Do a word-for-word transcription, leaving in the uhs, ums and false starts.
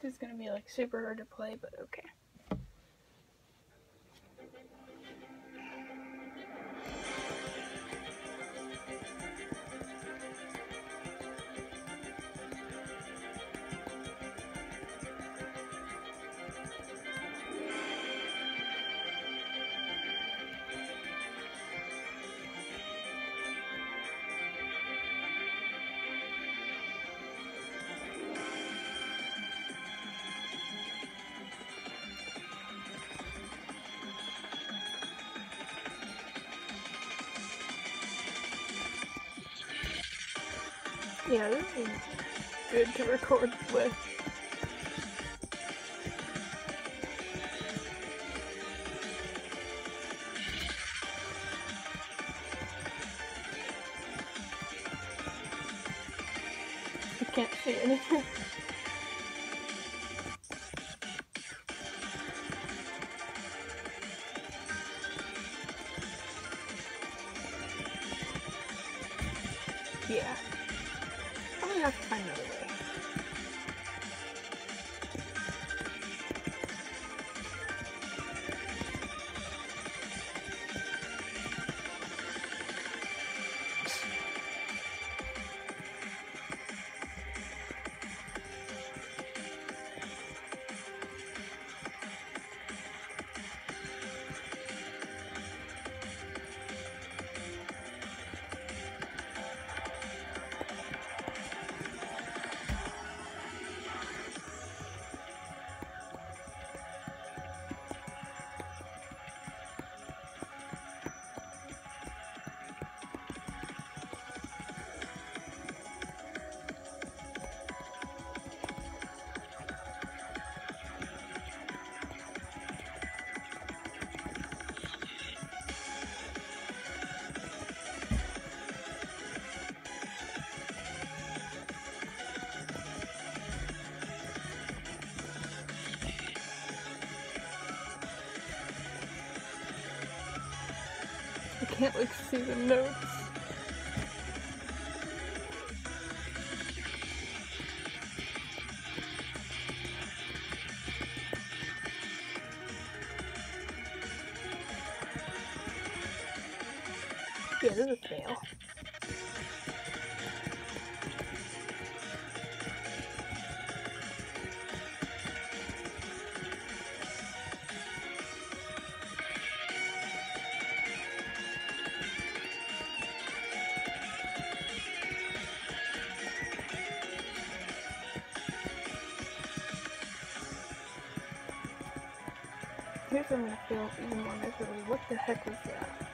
This is gonna be like super hard to play, but okay. Yeah, this is good to record with. I can't see anything. Yeah. I'm gonna have to find another way. I can't like see the notes. Yeah, this is a fail. Here's where I'm gonna feel even more miserable. What the heck was that?